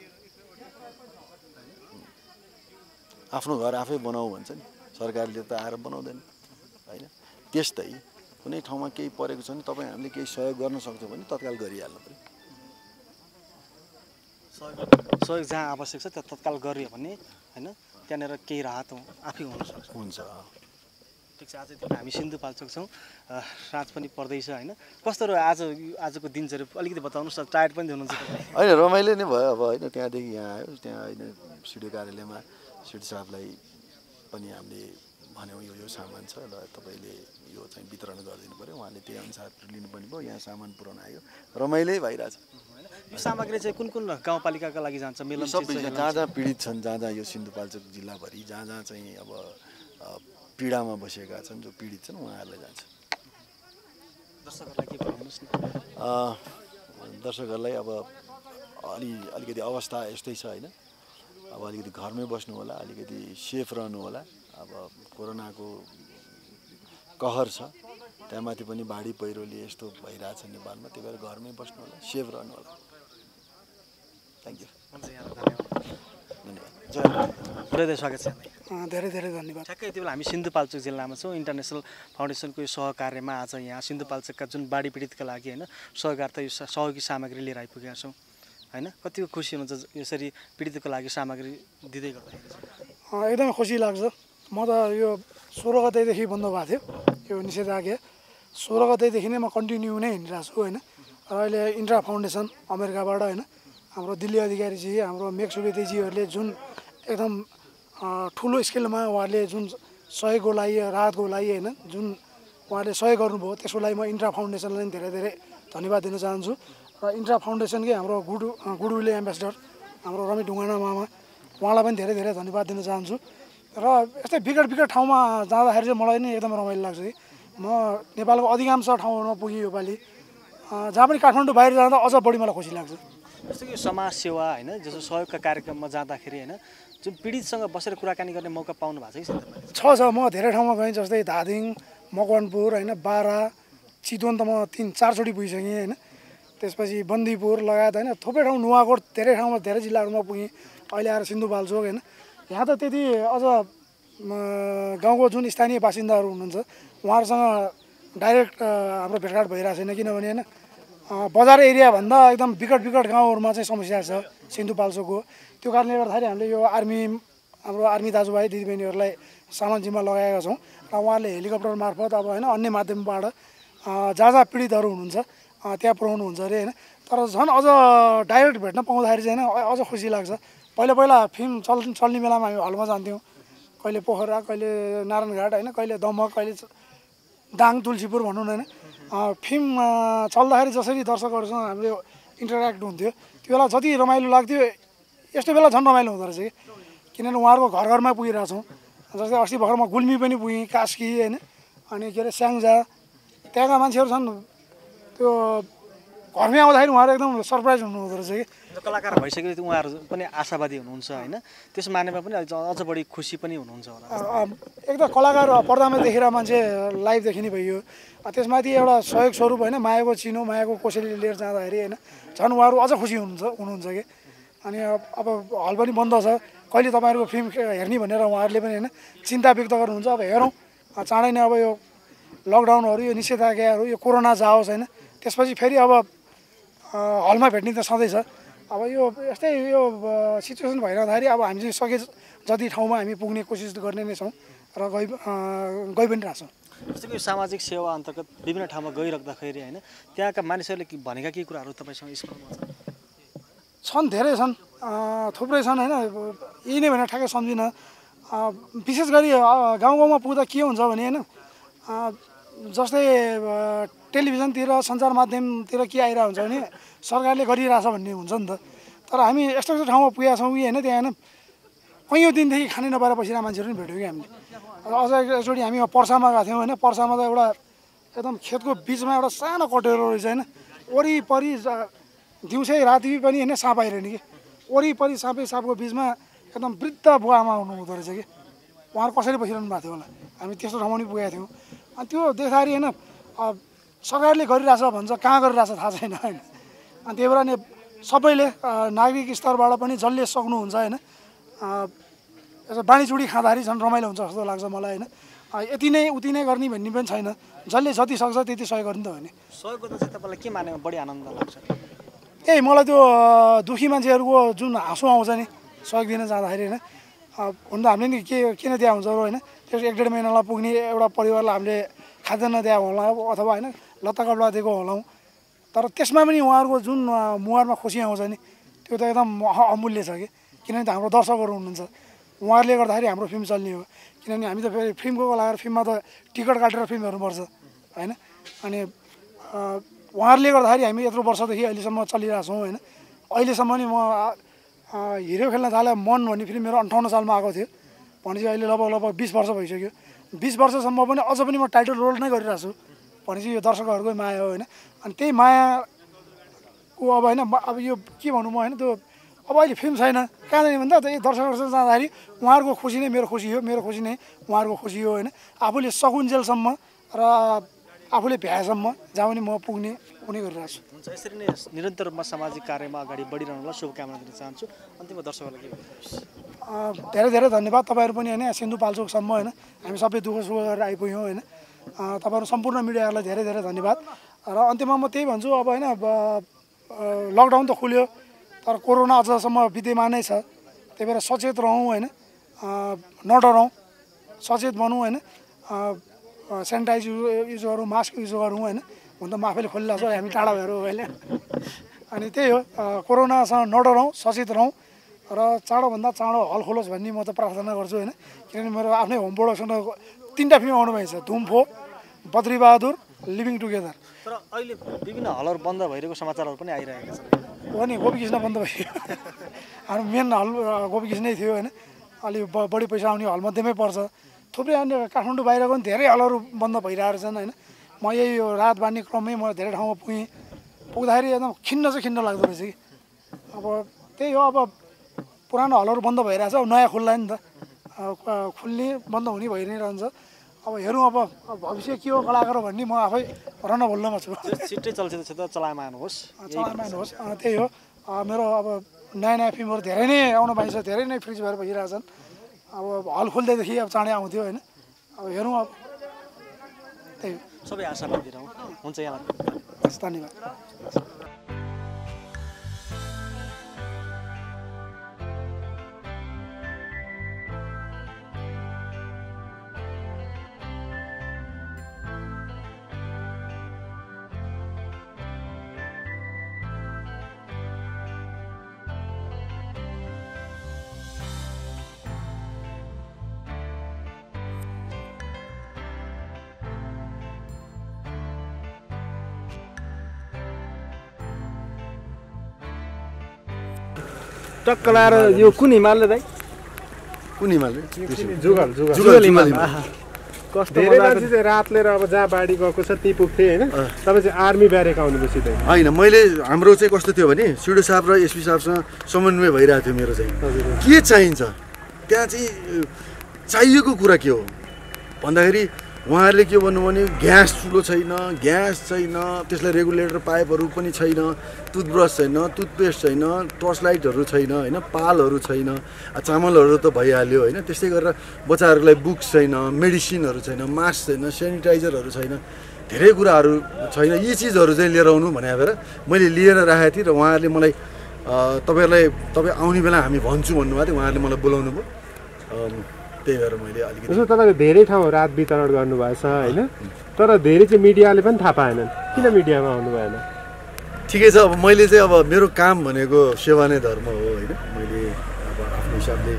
आफ्नो घर आफै बनाऊ भन्छ नि, सरकारले त आएर बनाउँदैन होइन। त्यस्तै कुनै ठाउँमा केही परेको छ भने तपाईँ हामीले केही सहयोग गर्न सक्छौँ भने तत्काल गरिहाल्नु पऱ्यो। सहयोग जहाँ आवश्यक छ त्यहाँ तत्काल गरियो भने होइन त्यहाँनिर केही राहत आफै हुनसक्छ। हुन्छ। ठिक छ, आज हामी सिन्धुपाल्चोक छौँ, साँझ पनि पर्दैछ होइन। कस्तो रह्यो आज आजको दिनचर्या अलिकति बताउनुहोस् न, टायर्ड पनि हुनुहुन्छ? होइन, रमाइलो नै भयो अब होइन। त्यहाँदेखि यहाँ आयो, त्यहाँ होइन सिडिओ कार्यालयमा सिडी साहबलाई पनि हामीले भन्यौँ यो यो सामान छ र तपाईँले यो चाहिँ वितरण गरिदिनु पऱ्यो उहाँले त्यही अनुसार लिनुपर्ने भयो यहाँ सामान पुऱ्याउन आयो रमाइलै भइरहेछ यो सामग्री चाहिँ कुन कुन गाउँपालिकाका लागि जान्छ मेलम्ची सबै जहाँ जहाँ पीडित छन् जहाँ जहाँ यो सिन्धुपाल्चोक जिल्लाभरि जहाँ जहाँ चाहिँ अब पीडामा बसेका छन् जो पीडित छन् उहाँहरूलाई जान्छ दर्शकहरूलाई के भन्नुहोस् न दर्शकहरूलाई अब अलि अलिकति अवस्था यस्तै छ होइन अब अलिकति घरमै बस्नु होला अलिकति सेफ रहनु होला अब कोरोनाको कहर छ त्यहाँमाथि पनि बाढी पहिरोले यस्तो भइरहेछ नेपालमा त्यही भएर घरमै बस्नु होला सेफ रहनु होला थ्याङ्क यू धन्यवाद हृदय स्वागत छ धेरै धेरै धन्यवाद ठ्याक्कै यति बेला हामी सिन्धुपाल्चोक जिल्लामा छौँ इन्टरनेसनल फाउन्डेसनको यो सहकार्यमा आज यहाँ सिन्धुपाल्चोकका जुन बाढी पीडितका लागि होइन सहकार्यता यो सहयोगी सामग्री लिएर आइपुगेका छौँ होइन कतिको खुसी हुनुहुन्छ यसरी पीडितको लागि सामग्री दिँदै गर्दाखेरि एकदमै खुसी लाग्छ म त यो सोह्र गतेदेखि बन्द भएको थियो यो निषेधाज्ञा सोह्र गतेदेखि नै म कन्टिन्यू नै हिँडिरहेको छु होइन र अहिले इन्ट्रा फाउन्डेसन अमेरिकाबाट होइन हाम्रो दिल्ली अधिकारीजी हाम्रो मेघ सुवेदीजीहरूले जुन एकदम ठुलो स्केलमा उहाँहरूले जुन सहयोगको लागि राहतको लागि होइन जुन उहाँहरूले सहयोग गर्नुभयो त्यसको लागि म इन्ट्रा फाउन्डेसनलाई धेरै धेरै धन्यवाद दिन चाहन्छु र इन्ट्रा फाउन्डेसनकै हाम्रो गुड गुडविल एम्बेसडर हाम्रो रमी ढुङ्गाना मामा उहाँलाई पनि धेरै धेरै धन्यवाद दिन चाहन्छु र यस्तै विकट विकट ठाउँमा जाँदाखेरि चाहिँ मलाई नै एकदम रमाइलो लाग्छ कि म नेपालको अधिकांश ठाउँमा पुगेँ योपालि जहाँ पनि काठमाडौँ बाहिर जाँदा अझ बढी मलाई खुसी लाग्छ जस्तो कि समाज सेवा होइन जस्तो सहयोगका कार्यक्रममा जाँदाखेरि होइन जुन पीडितसँग बसेर कुराकानी गर्ने मौका पाउनु भएको छ छ छ म धेरै ठाउँमा गएँ जस्तै धादिङ मकवानपुर होइन बारा चितवन त म तिन चारचोटि पुगिसकेँ होइन त्यसपछि बन्दीपुर लगायत होइन थुप्रै ठाउँ नुवाकोट धेरै ठाउँमा धेरै जिल्लाहरूमा पुगेँ अहिले आएर सिन्धुपाल्चोक होइन यहाँ त त्यति अझ गाउँको जुन स्थानीय बासिन्दाहरू हुनुहुन्छ उहाँहरूसँग डाइरेक्ट हाम्रो भेटघाट भइरहेको छैन किनभने होइन बजार एरियाभन्दा एकदम विकट विकट गाउँहरूमा चाहिँ समस्या छ सिन्धुपाल्चोकको त्यो कारणले गर्दाखेरि हामीले यो आर्मी हाम्रो आर्मी दाजुभाइ दिदीबहिनीहरूलाई सामान जिम्मा लगाएका छौँ र उहाँहरूले हेलिकप्टर मार्फत अब होइन अन्य माध्यमबाट जहाँ जहाँ पीडितहरू हुनुहुन्छ त्यहाँ पुऱ्याउनुहुन्छ अरे होइन तर झन् अझ डाइरेक्ट भेट्न पाउँदाखेरि चाहिँ होइन अझ खुसी लाग्छ पहिला पहिला फिल्म चल चल्ने बेलामा हामी हलमा जान्थ्यौँ कहिले पोखरा कहिले नारायणघाट होइन कहिले दमक कहिले दाङ तुलसीपुर भनौँ न होइन फिल्म चल्दाखेरि जसरी दर्शकहरूसँग हामीले इन्टरेक्ट हुन्थ्यो त्यो बेला जति रमाइलो लाग्थ्यो यस्तो बेला झन् रमाइलो हुँदो रहेछ कि किनभने उहाँहरूको घर घरमा पुगिरहेछौँ जस्तै अस्ति भर्खर म गुल्मी पनि पुगेँ कास्की होइन अनि के अरे स्याङ्जा त्यहाँका मान्छेहरू छन् त्यो घरमै आउँदाखेरि उहाँहरू एकदम सरप्राइज हुनुहुँदो रहेछ कि कलाकार भइसकेपछि उहाँहरू पनि आशावादी हुनुहुन्छ होइन त्यस मानेमा पनि अझ बढी खुसी पनि हुनुहुन्छ होला एकदम कलाकार पर्दामा देखेर मान्छे लाइभदेखि नै भइयो त्यसमाथि एउटा सहयोग स्वरूप होइन मायाको चिनो मायाको कोसेली लिएर जाँदाखेरि होइन झन् उहाँहरू अझ खुसी हुनुहुन्छ हुनुहुन्छ कि अनि अब हल पनि बन्द छ कहिले तपाईँहरूको फिल्म हेर्ने भनेर उहाँहरूले पनि होइन चिन्ता व्यक्त गर्नुहुन्छ अब हेरौँ चाँडै नै अब यो लकडाउनहरू यो निषेधाज्ञाहरू यो कोरोना जाओस् होइन त्यसपछि फेरि अब हलमा भेट्ने त सधैँ छ अब यो यस्तै यो सिचुएसन भइरहँदाखेरि अब हामी चाहिँ सके जति ठाउँमा हामी पुग्ने कोसिस गर्ने नै छौँ र गइ गइ पनि रहेछौँ जस्तो कि सामाजिक सेवा अन्तर्गत विभिन्न ठाउँमा गइराख्दाखेरि होइन त्यहाँका मानिसहरूले भनेका केही कुराहरू तपाईँसँग स्मरणमा छ छन् धेरै छन् थुप्रै छन् होइन यही नै भनेर ठ्याक्कै सम्झिनँ विशेष गरी गाउँ गाउँमा पुग्दा के हुन्छ भने होइन जस्तै टेलिभिजनतिर सञ्चार माध्यमतिर के आइरहेको हुन्छ भने सरकारले गरिरहेछ भन्ने हुन्छ नि त तर हामी यस्तो यस्तो ठाउँमा पुगेका छौँ कि होइन त्यहाँ होइन कैयौँ दिनदेखि खाने नपाएर बसिरहेको मान्छेहरू पनि भेट्यौँ कि हामीले अझ एकचोटि हामी पर्सामा गएको थियौँ होइन पर्सामा त एउटा एकदम खेतको बिचमा एउटा सानो कटेरो रहेछ होइन वरिपरि दिउँसै राति पनि होइन साँप आइरहने कि वरिपरि साँपै साँपको बिचमा एकदम वृद्ध बुवा आमा हुनुहुँदो रहेछ कि उहाँहरू कसरी बसिरहनु भएको थियो होला हामी त्यस्तो ठाउँमा पनि पुगेका थियौँ अनि त्यो देख्दाखेरि होइन सरकारले गरिरहेछ भन्छ कहाँ गरिरहेछ थाहा छैन होइन अनि त्यही भएर नि सबैले नागरिक स्तरबाट पनि जसले सक्नुहुन्छ होइन यसो बाँडीचुडी खाँदाखेरि झन् रमाइलो हुन्छ जस्तो लाग्छ मलाई होइन यति नै उति नै गर्ने भन्ने पनि छैन जसले जति सक्छ त्यति सहयोग गर्ने त हो नि सहयोग गर्दा चाहिँ तपाईँलाई के मानेमा बढी आनन्द लाग्छ ए मलाई त्यो दुखी मान्छेहरूको जुन हाँसो आउँछ नि सहयोग दिन जाँदाखेरि होइन हुन त हामीले नि के किन दिएको हुन्छ होइन त्यो एक डेढ महिनालाई पुग्ने एउटा परिवारलाई हामीले खाद्यान्न दिएको होला अथवा होइन लत्ता कपडा दिएको होलाौँ तर त्यसमा पनि उहाँहरूको जुन मुहारमा खुसी आउँछ नि त्यो त एकदम अमूल्य छ कि किनभने त हाम्रो दर्शकहरू हुनुहुन्छ उहाँहरूले गर्दाखेरि हाम्रो फिल्म चल्ने हो किनभने हामी त फेरि फिल्मको लगाएर फिल्ममा त टिकट काटेर फिल्म हेर्नुपर्छ होइन अनि उहाँहरूले गर्दाखेरि हामी यत्रो वर्षदेखि अहिलेसम्म चलिरहेको छौँ होइन अहिलेसम्म नि म हिरो खेल्न थाले मन भन्ने फिल्म मेरो अन्ठाउन्न सालमा आएको थियो भनेपछि अहिले लगभग लगभग बिस वर्ष भइसक्यो बिस वर्षसम्म पनि अझ पनि म टाइटल रोल नै गरिरहेको छु भनेपछि यो दर्शकहरूकै माया हो होइन अनि त्यही मायाको अब होइन अब यो के भनौँ म होइन त्यो अब अहिले फिल्म छैन कहाँ जाने भन्दा त्यही दर्शकहरूसँग जाँदाखेरि उहाँहरूको खुसी नै मेरो खुसी हो मेरो खुसी नै उहाँहरूको खुसी हो होइन आफूले सकुन्जेलसम्म र आफूले भ्याएसम्म जहाँ पनि म पुग्ने पुग्ने गरिरहेको छु हुन्छ यसरी नै निरन्तर रूपमा सामाजिक कार्यमा अगाडि बढिरहनुलाई शुभकामना दिन चाहन्छु अन्तिममा दर्शकहरूलाई के भन्नुहुन्छ धेरै धेरै धन्यवाद तपाईँहरू पनि होइन सिन्धुपाल्चोकसम्म होइन हामी सबै दुःख सुख गरेर आइपुग्यौँ होइन तपाईँहरू सम्पूर्ण मिडियाहरूलाई धेरै धेरै धन्यवाद र अन्त्यमा म त्यही भन्छु अब होइन लकडाउन त खुल्यो तर कोरोना अझसम्म विद्यमानै छ त्यही भएर सचेत रहौँ होइन नडराउँ सचेत बनौँ होइन सेनिटाइज युज गरौँ मास्क युज गरौँ होइन हुन त म आफैले खोलिरहेको छु हामी टाढा भएर हो अहिले अनि त्यही हो कोरोनासँग नडराउँ सचेत रहौँ र चाँडोभन्दा चाँडो हल खोलोस् भन्ने म त प्रार्थना गर्छु होइन किनभने मेरो आफ्नै होम प्रोडक्सन तिनवटा फिल्म आउनु भएको छ धुमफो बद्रीबहादुर लिभिङ टुगेदर तर अहिले विभिन्न हलहरू बन्द भइरहेको समाचारहरू पनि आइरहेका छन् हो नि गोपीकृष्ण बन्द भयो हाम्रो मेन हल गोपीकृष्णै थियो होइन अलिक ब बढी पैसा आउने हलमध्येमै पर्छ थुप्रै अन्य काठमाडौँ बाहिरको पनि धेरै हलहरू बन्द भइरहेको छन् होइन म यही यो रात बाँड्ने क्रममै म धेरै ठाउँमा पुगेँ पुग्दाखेरि एकदम खिन्न चाहिँ खिन्न लाग्दो रहेछ कि अब त्यही हो अब पुरानो हलहरू बन्द भइरहेछ अब नयाँ खुल्ला नि त खुल्ने बन्द हुने भइ नै रहन्छ अब हेरौँ अब भविष्य के हो कलाकार भन्ने म आफै रन भुल्नमा छु छिट्टै चलचित्र क्षेत्र चलायमान होस् चलायमान होस् त्यही हो मेरो अब नयाँ नयाँ फिल्महरू धेरै नै आउनु पाइन्छ धेरै नै फ्रिज भएर भइरहेछन् अब हल खोल्दैदेखि अब चाँडै आउँथ्यो होइन अब हेरौँ अब त्यही सबै आशावादी रहौँ हुन्छ यहाँलाई धन्यवाद टक्क लाएर यो कुन हिमालले दाइ कुन हिमाल जुगल जुगल जुगल हिमाल कस्तो धेरै मान्छे चाहिँ रात लिएर अब जहाँ बाढी गएको छ ती पुग्थे होइन तपाईँ चाहिँ आर्मी ब्यारेक आउनुभयो सिधै होइन मैले हाम्रो चाहिँ कस्तो थियो भने सिडो साहब र एसपी साहबसँग समन्वय भइरहेको थियो मेरो चाहिँ के चाहिन्छ त्यहाँ चाहिँ चाहिएको कुरा के हो भन्दाखेरि उहाँहरूले के भन्नु भने ग्यास चुलो छैन ग्यास छैन त्यसलाई रेगुलेटर पाइपहरू पनि छैन टुथब्रस छैन टुथपेस्ट छैन टर्च लाइटहरू छैन होइन पालहरू छैन चामलहरू त भइहाल्यो होइन त्यस्तै गरेर बच्चाहरूलाई बुक्स छैन मेडिसिनहरू छैन मास्क छैन सेनिटाइजरहरू छैन धेरै कुराहरू छैन यी चिजहरू चाहिँ लिएर आउनु भने भएर मैले लिएर राखेको थिएँ र उहाँहरूले मलाई तपाईँहरूलाई तपाईँ आउने बेला हामी भन्छु भन्नुभएको थियो उहाँहरूले मलाई बोलाउनु भयो त्यही भएर मैले अलिकति जस्तो तपाईँले धेरै ठाउँ रात वितरण गर्नुभएछ होइन तर धेरै चाहिँ मिडियाले पनि थाहा पाएनन् किन मिडियामा आउनु भएन ठिकै छ अब मैले चाहिँ अब मेरो काम भनेको सेवा नै धर्म हो होइन मैले अब आफ्नो हिसाबले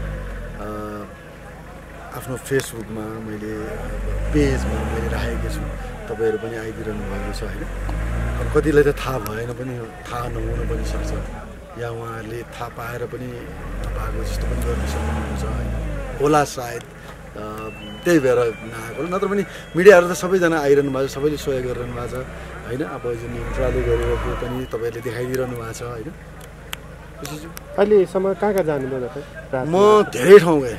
आफ्नो फेसबुकमा मैले पेजमा मैले राखेको छु तपाईँहरू पनि आइदिइरहनु भएको छ होइन अब कतिलाई त थाहा भएन पनि थाहा नहुनु पनि सक्छ या उहाँहरूले थाहा पाएर पनि भएको जस्तो पनि गर्न सक्नुहुन्छ होइन होला सायद त्यही भएर नआएको नत्र पनि मिडियाहरू त सबैजना आइरहनु भएको छ सबैले सहयोग गरिरहनु भएको छ होइन अब जुन इन्ट्राले गरेको पनि तपाईँहरूले देखाइदिइरहनु भएको छ होइन अहिलेसम्म कहाँ कहाँ जानुभयो तपाईँ म धेरै ठाउँ गएँ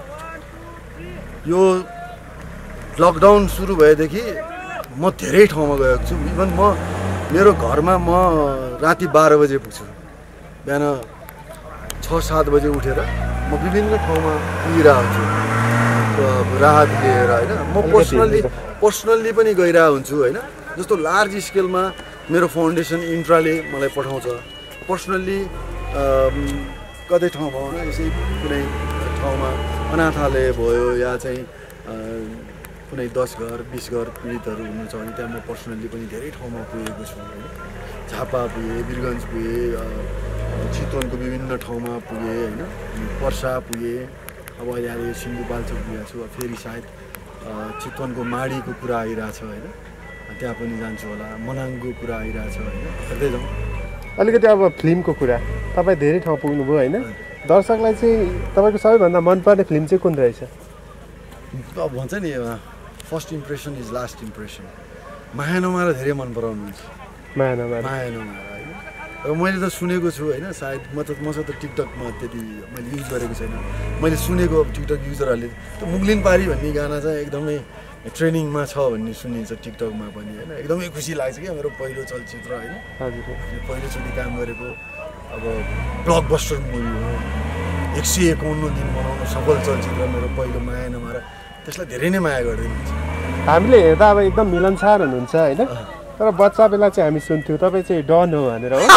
यो लकडाउन सुरु भएदेखि म धेरै ठाउँमा गएको छु इभन म मेरो घरमा म राति बाह्र बजे पुग्छु बिहान छ सात बजे उठेर म विभिन्न ठाउँमा पुगिरहेको हुन्छु राहत लिएर होइन म पर्सनल्ली पर्सनल्ली पनि गइरहेको हुन्छु होइन जस्तो लार्ज स्केलमा मेरो फाउन्डेसन इन्ट्राले मलाई पठाउँछ पर्सनल्ली कतै ठाउँ भएन यसै कुनै ठाउँमा अनाथालय भयो या चाहिँ कुनै दस घर बिस घर पीडितहरू हुनुहुन्छ भने त्यहाँ म पर्सनल्ली पनि धेरै ठाउँमा पुगेको छु होइन झापा पुगेँ वीरगन्ज पुगेँ चितवनको विभिन्न ठाउँमा पुगेँ होइन पर्सा पुगेँ अब अहिले आएर यो सिन्धुपाल्चोक गएको छु फेरि सायद चितवनको माडीको कुरा आइरहेछ होइन त्यहाँ पनि जान्छु होला मनाङको कुरा आइरहेछ होइन हेर्दै जाउँ अलिकति अब फिल्मको कुरा तपाईँ धेरै ठाउँ पुग्नुभयो होइन दर्शकलाई चाहिँ तपाईँको सबैभन्दा मनपर्ने फिल्म चाहिँ कुन रहेछ अब भन्छ नि first impression is last impression माया नमारा धेरै मन पराउनुहुन्छ माया नमारा माया नमारा होइन र मैले त सुनेको छु होइन सायद म त मसँग त टिकटकमा त्यति मैले युज गरेको छैन मैले सुनेको अब टिकटक युजरहरूले त्यो मुग्लिन पारी भन्ने गाना चाहिँ एकदमै ट्रेनिङमा छ भन्ने सुनिन्छ टिकटकमा पनि होइन एकदमै खुसी लाग्छ क्या मेरो पहिलो चलचित्र होइन पहिलोचोटि काम गरेको अब ब्लकबस्टर मुभी हो एक सय एकाउन्न दिन बनाउनु सफल चलचित्र मेरो पहिलो माया नमारा त्यसलाई धेरै नै माया गर्दै हुन्छ हामीले हेर्दा अब एकदम मिलनसार हुनुहुन्छ होइन तर बच्चा बेला चाहिँ हामी सुन्थ्यौँ तपाईँ चाहिँ डन हो भनेर हो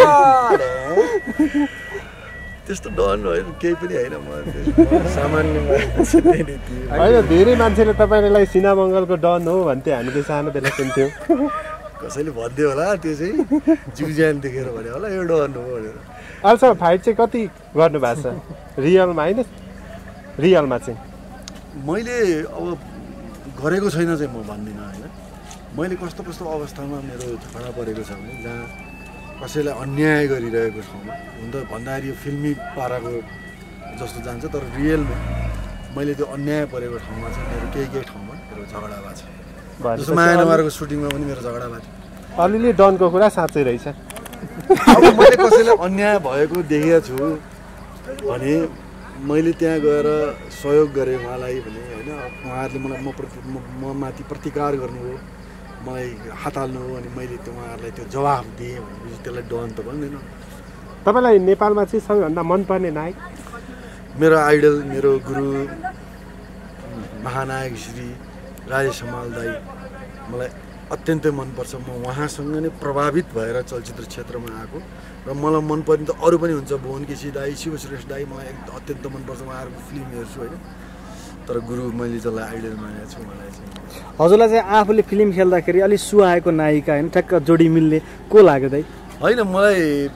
त्यस्तो डन होइन केही पनि होइन म सामान्य होइन धेरै मान्छेले तपाईँलाई सिना मङ्गलको डन हो भन्थ्यो हामीले सानो बेला सुन्थ्यौँ कसैले भन्थ्यो होला त्यो चाहिँ जिउ ज्यान देखेर भने होला यो डन हो भनेर अहिलेसम्म फाइट चाहिँ कति गर्नुभएको छ रियलमा होइन रियलमा चाहिँ मैले अब गरेको छैन चाहिँ म भन्दिनँ होइन मैले कस्तो कस्तो अवस्थामा मेरो झगडा परेको छ भने जहाँ कसैलाई अन्याय गरिरहेको ठाउँमा हुन त भन्दाखेरि यो फिल्मी पाराको जस्तो जान्छ तर रियलमा मैले त्यो अन्याय परेको ठाउँमा चाहिँ मेरो केही केही ठाउँमा मेरो झगडा भएको छ जस्तो माया नमाराको सुटिङमा पनि मेरो झगडा भएको थियो अलिअलि डनको कुरा साँच्चै रहेछ अब मैले कसैलाई अन्याय भएको देखेको छु भने मैले त्यहाँ गएर सहयोग गरेँ उहाँलाई भने होइन उहाँहरूले मलाई म प्रति म माथि प्रतिकार गर्नुभयो मलाई हात हाल्नु हो अनि मैले त्यो उहाँहरूलाई त्यो जवाफ दिएँ भनेपछि त्यसलाई डन त भन्दैन तपाईँलाई नेपालमा चाहिँ सबैभन्दा मनपर्ने नायक मेरो आइडल मेरो गुरु महानायक श्री राजेश हमाल दाई मलाई अत्यन्तै मनपर्छ म उहाँसँग नै प्रभावित भएर चलचित्र क्षेत्रमा आएको र मलाई मनपर्ने त अरू पनि हुन्छ भुवन केसी दाई शिवश्रेष्ठ दाई मलाई एकदम अत्यन्त मनपर्छ उहाँहरूको फिल्म हेर्छु होइन तर गुरु मैले जसलाई आइडल मानेको छु मलाई चाहिँ हजुरलाई चाहिँ आफूले फिल्म खेल्दाखेरि अलिक सुहाएको नायिका होइन ठ्याक्क जोडी मिल्ने को लाग्यो दाइ होइन मलाई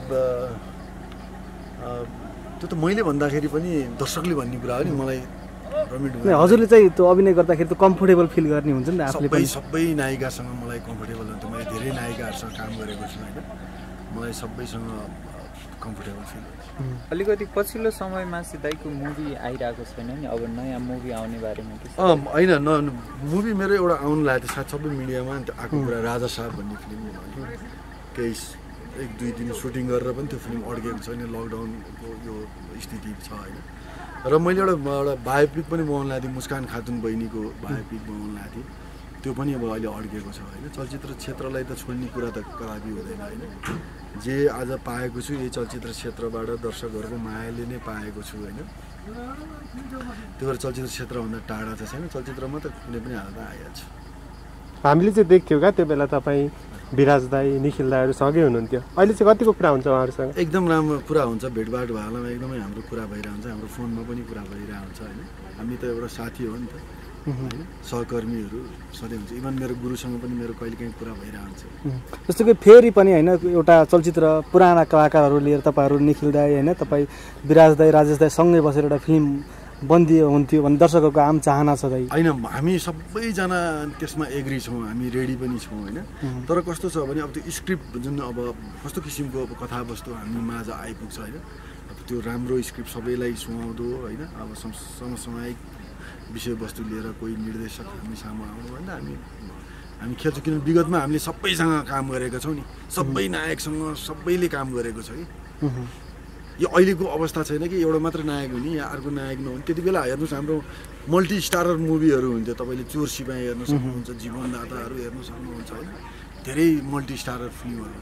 त्यो त मैले भन्दाखेरि पनि दर्शकले भन्ने कुरा हो नि मलाई हजुरले चाहिँ त्यो अभिनय गर्दाखेरि त कम्फोर्टेबल फिल गर्ने हुन्छ नि आफूले सबै सबै नायिकासँग मलाई कम्फोर्टेबल हुन्छ मैले धेरै नायिकाहरूसँग काम गरेको छु होइन मलाई सबैसँग कम्फोर्टेबल फिल हुन्छ अलिकति पछिल्लो समयमा चाहिँ दाइको मुभी आइरहेको छैन नि अब नयाँ मुभी आउने बारेमा के छ अँ होइन न मुभी मेरो एउटा आउनु लागेको थियो सायद सबै मिडियामा आएको कुरा राजा साहब भन्ने फिल्म केही एक दुई दिन सुटिङ गरेर पनि त्यो फिल्म अड्केको छैन लकडाउनको यो स्थिति छ होइन र मैले एउटा एउटा बायोपिक पनि बनाउनु लागेको थिएँ मुस्कान खातुन बहिनीको बायोपिक बनाउनु लागेको थिएँ त्यो पनि अब अहिले अड्केको छ होइन चलचित्र क्षेत्रलाई त छोड्ने कुरा त कदापि हुँदैन होइन जे आज पाएको छु यही चलचित्र क्षेत्रबाट दर्शकहरूको मायाले नै पाएको छु होइन त्यो भएर चलचित्र क्षेत्रभन्दा टाढा चाहिँ छैन चलचित्रमा त कुनै पनि हालतमा आइहाल्छ हामीले चाहिँ देख्थ्यौँ क्या त्यो बेला तपाईँ विराज दाई निखिल दाईहरू सँगै हुनुहुन्थ्यो अहिले चाहिँ कतिको कुरा हुन्छ उहाँहरूसँग एकदम राम्रो कुरा हुन्छ भेटभाट भएलामा एकदमै हाम्रो कुरा भइरहेको हुन्छ हाम्रो फोनमा पनि कुरा भइरहेको हुन्छ होइन हामी त एउटा साथी हो नि त होइन सहकर्मीहरू सधैँ हुन्छ इभन मेरो गुरुसँग पनि मेरो कहिलेकाहीँ कुरा भइरहेको हुन्छ जस्तो कि फेरि पनि होइन एउटा चलचित्र पुराना कलाकारहरू लिएर तपाईँहरू निखिल दाई होइन तपाईँ विराज दाई राजेश दाई सँगै बसेर एउटा फिल्म बन्दी हुन्थ्यो भने दर्शकहरूको आम चाहना छ दाइ होइन हामी सबैजना त्यसमा एग्री छौँ हामी रेडी पनि छौँ होइन तर कस्तो छ भने अब त्यो स्क्रिप्ट जुन अब कस्तो किसिमको अब कथावस्तु हामी माझ आइपुग्छ होइन अब त्यो राम्रो स्क्रिप्ट सबैलाई सुहाउँदो होइन अब समसामयिक विषयवस्तु लिएर कोही निर्देशक हामी सामु आउनुभन्दा हामी हामी खेल्छौँ किनभने विगतमा हामीले सबैसँग काम गरेका छौँ नि सबै नायकसँग सबैले काम गरेको छ कि यो अहिलेको अवस्था छैन कि एउटा मात्र नायक हुने या अर्को नायक नहुने त्यति बेला हेर्नुहोस् हाम्रो मल्टी स्टारर मुभीहरू हुन्थ्यो तपाईँले चोर सिपाही हेर्नु सक्नुहुन्छ जीवनदाताहरू हेर्नु सक्नुहुन्छ होइन धेरै मल्टी स्टारर फिल्महरू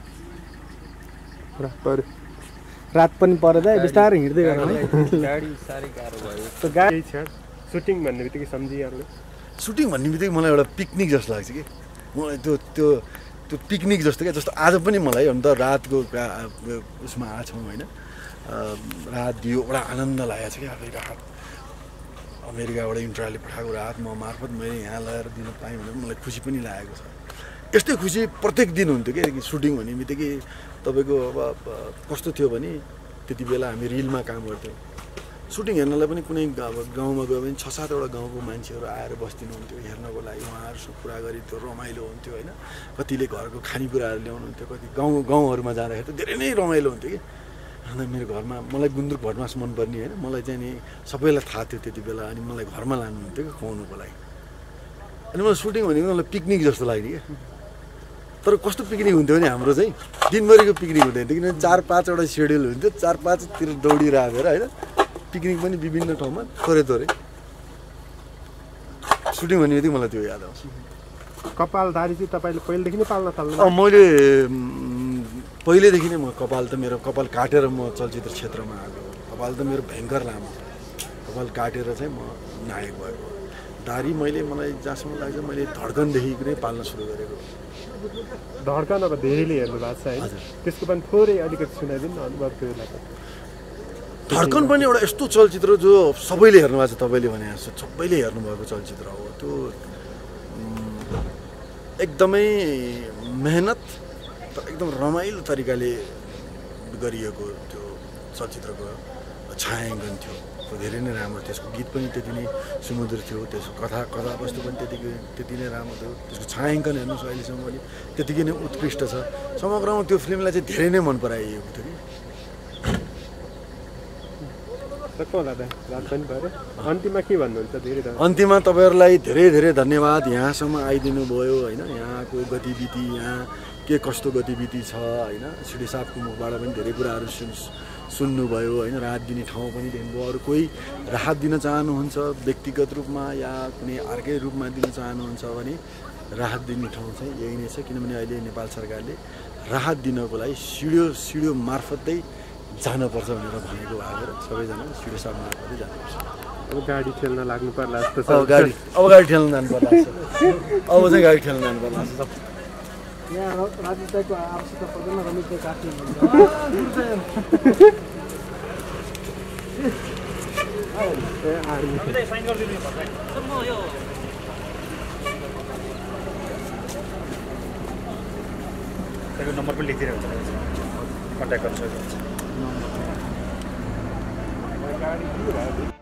हुन्थ्यो रात पनि परेर बिस्तारै हिँड्दै गाडी साह्रै गाह्रो भयो त्यो गाडी छ सुटिङ भन्ने बित्तिकै सम्झिहाल्नु सुटिङ भन्ने बित्तिकै मलाई एउटा पिकनिक जस्तो लाग्छ कि मलाई त्यो त्यो त्यो पिकनिक जस्तो क्या जस्तो आज पनि मलाई हुन त रातको उसमा आएको छौँ होइन रात दियो एउटा आनन्द लागेको छ क्या अब रात अमेरिकाबाट इन्ट्राले पठाएको रात म मार्फत मैले यहाँ लगाएर दिन पाएँ भने मलाई खुसी पनि लागेको छ यस्तै खुसी प्रत्येक दिन हुन्थ्यो कि सुटिङ भन्ने बित्तिकै तपाईँको अब कस्तो थियो भने त्यति बेला हामी रिलमा काम गर्थ्यौँ सुटिङ हेर्नलाई पनि कुनै अब गाउँमा गयो भने छ सातवटा गाउँको मान्छेहरू आएर बस्दिनुहुन्थ्यो हेर्नको लागि उहाँहरूसँग कुरा गरी त्यो रमाइलो हुन्थ्यो होइन कतिले घरको खानेकुराहरू ल्याउनुहुन्थ्यो कति गाउँ गाउँहरूमा जाँदाखेरि त धेरै नै रमाइलो हुन्थ्यो कि अन्त मेरो घरमा मलाई गुन्द्रुक भटमास मनपर्ने होइन मलाई चाहिँ नि सबैलाई थाहा थियो त्यति बेला अनि मलाई घरमा लानुहुन्थ्यो कि खुवाउनुको लागि अनि मलाई सुटिङ भनेको मलाई पिकनिक जस्तो लाग्ने क्या तर कस्तो पिकनिक हुन्थ्यो भने हाम्रो चाहिँ दिनभरिको पिकनिक हुँदैन थियो किनभने चार पाँचवटा सेड्युल हुन्थ्यो चार पाँचतिर दौडी राखेर होइन पिकनिक पनि विभिन्न ठाउँमा थोरै थोरै सुटिङ भन्ने बित्तिकै मलाई त्यो याद आउँछ कपाल दारी चाहिँ तपाईँले पहिलेदेखि नै पाल्न थाल्नु मैले पहिल्यैदेखि नै म कपाल त मेरो कपाल काटेर म चलचित्र क्षेत्रमा आएको कपाल त मेरो भयङ्कर लामो कपाल काटेर चाहिँ म नायक भएको दारी मैले मलाई जहाँसम्म लाग्छ मैले धड्कनदेखि नै पाल्न सुरु गरेको धड्कन अब धेरैले हेर्नु भएको छ होइन त्यसको पनि थोरै अलिकति सुनाइदिनु न अनुभव त्यो बेलाको धड्कन पनि एउटा यस्तो चलचित्र जो सबैले हेर्नु भएको छ तपाईँले भने जस्तो सबैले हेर्नुभएको चलचित्र हो त्यो एकदमै मेहनत एकदम रमाइलो तरिकाले गरिएको त्यो चलचित्रको छायाङ्कन थियो धेरै नै राम्रो त्यसको गीत पनि त्यति नै सुमधुर थियो त्यसको कथा कथावस्तु पनि त्यतिकै त्यति नै राम्रो थियो त्यसको छायाङ्कन हेर्नुहोस् अहिलेसम्म पनि त्यतिकै नै उत्कृष्ट छ समग्रमा त्यो फिल्मलाई चाहिँ धेरै नै मन पराइएको थियो कि अन्तिममा के भन्नुहुन्छ धेरै अन्तिममा तपाईँहरूलाई धेरै धेरै धन्यवाद यहाँसम्म आइदिनु भयो होइन यहाँको गतिविधि यहाँ के कस्तो गतिविधि छ होइन सिडी साहबको मुखबाट पनि धेरै कुराहरू सुन् सुन्नुभयो होइन राहत दिने ठाउँ पनि देख्नुभयो अरू कोही राहत दिन चाहनुहुन्छ व्यक्तिगत रूपमा या कुनै अर्कै रूपमा दिन चाहनुहुन्छ भने राहत दिने ठाउँ चाहिँ यही नै छ किनभने अहिले नेपाल सरकारले राहत दिनको लागि सिडियो सिडियो मार्फतै जानुपर्छ भनेर भनेको भएर सबैजना सिडियो साहब मार्फतै जानुपर्छ अब गाडी ठेल्न लाग्नु पर्ला जस्तो छ अब गाडी अब गाडी ठेल्न जानु पर्ला अब चाहिँ गाडी ठेल्न जानु पर्ला यहाँ राजनीतिको आवश्यकता पर्दैन रमेशले काट्नु नम्बर पनि लेखिदिरहेको छ कन्ट्याक्ट गर्न सक्नुहुन्छ